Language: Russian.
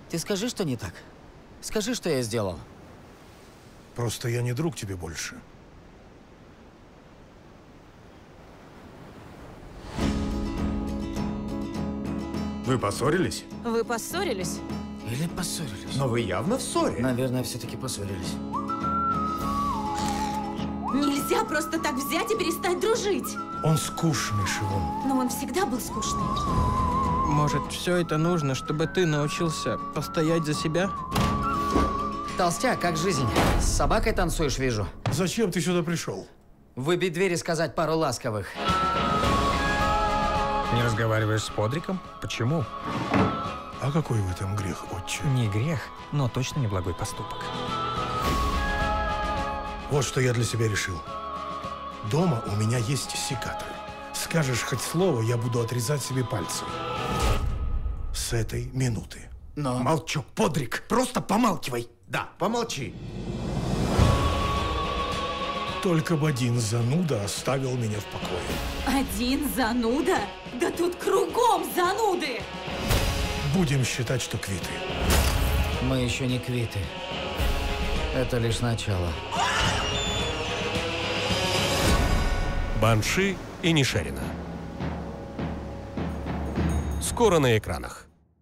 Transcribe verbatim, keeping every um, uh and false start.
Ты скажи, что не так. Скажи, что я сделал. Просто я не друг тебе больше. Вы поссорились? Вы поссорились? Или поссорились? Но вы явно в ссоре. Наверное, все-таки поссорились. Нельзя просто так взять и перестать дружить. Он скучный, Шивон. Но он всегда был скучный. Может, все это нужно, чтобы ты научился постоять за себя? Толстяк, как жизнь? С собакой танцуешь, вижу. Зачем ты сюда пришел? Выбить дверь и сказать пару ласковых. Не разговариваешь с Подриком? Почему? А какой в этом грех, отче? Не грех, но точно не благой поступок. Вот что я для себя решил. Дома у меня есть секатор. Скажешь хоть слово, я буду отрезать себе пальцы. С этой минуты. Но... Молчок, Подрик, просто помалкивай. Да, помолчи. Только бы один зануда оставил меня в покое. Один зануда? Да тут кругом зануды! Будем считать, что квиты. Мы еще не квиты. Это лишь начало. Банши и Нишерина. Скоро на экранах.